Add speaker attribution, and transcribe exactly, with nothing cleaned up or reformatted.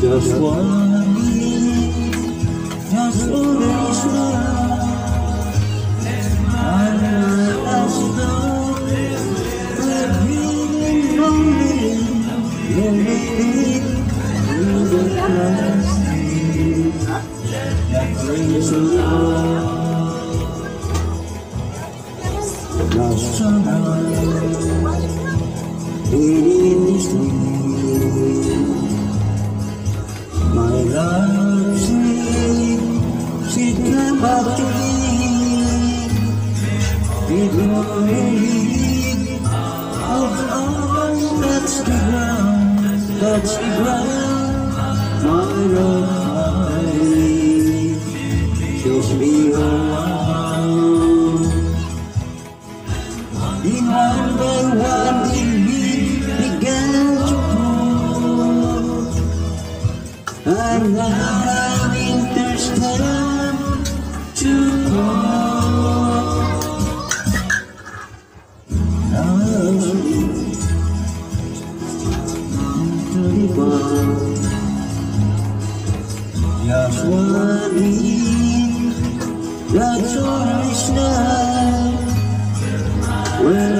Speaker 1: Just one minute, just always love. I realize though we're feeling lonely, lonely through the crisis that brings us all. Lost someone in this dream. My love, she, she came back to me. It really of all that's the ground, that's the ground. My love, she'll be around. In one by one, we began to grow. And now winter's time to go. Now sleep into the bar. Just one day, that's all it's now. Well,